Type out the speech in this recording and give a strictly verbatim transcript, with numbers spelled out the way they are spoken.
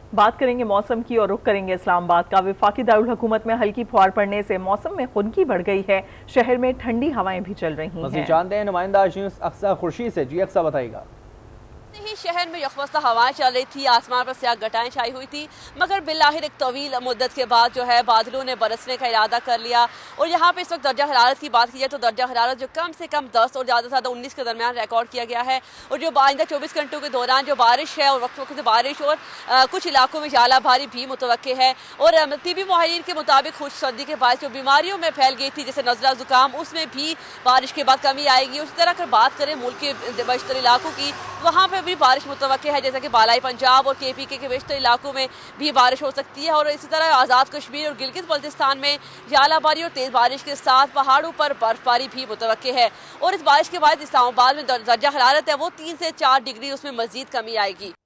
बात करेंगे मौसम की और रुख करेंगे इस्लामाबाद का। वफाकी दारुल हुकूमत में हल्की फुहार पड़ने से मौसम में खुनकी बढ़ गई है। शहर में ठंडी हवाएं भी चल रही हैं। जानते हैं नुमाइंदा अक्सा खुर्शीद से। जी अक्सा बताइएगा। ही शहर में यकवस्ता हवाएं चल रही थी, आसमान पर स्याह घटाएं छाई हुई थी, मगर बिलाहिर एक तवील मुद्दत के बाद जो है बादलों ने बरसने का इरादा कर लिया। और यहाँ पे इस वक्त दर्जा हरारत की बात की जाए तो दर्जा हरारत जो कम से कम दस और ज़्यादा से ज़्यादा उन्नीस के दरमियान रिकॉर्ड किया गया है। और जो आइंदा चौबीस घंटों के दौरान जो बारिश है और वक्त वक्त से बारिश और आ, कुछ इलाकों में झालाभारी भी मुतवक्के है। और तिबी माहिरीन के मुताबिक खुश सर्दी के बाद जो बीमारियों में फैल गई थी जैसे नज़ला जुकाम, उसमें भी बारिश के बाद कमी आएगी। उसी तरह अगर बात करें मुल्क के बशतर इलाकों की, वहाँ पर भी बारिश मुतवक्के है, जैसे कि बालाई पंजाब और के पी के के बेशतर इलाकों में भी बारिश हो सकती है। और इसी तरह आज़ाद कश्मीर और गिलगित बल्तिस्तान में झालाबारी और तेज़ बारिश के साथ पहाड़ों पर बर्फबारी भी मुतवक्के है। और इस बारिश के बाद इस्लामाबाद में दर्जा हरारत है वो तीन से चार डिग्री उसमें मजीद कमी आएगी।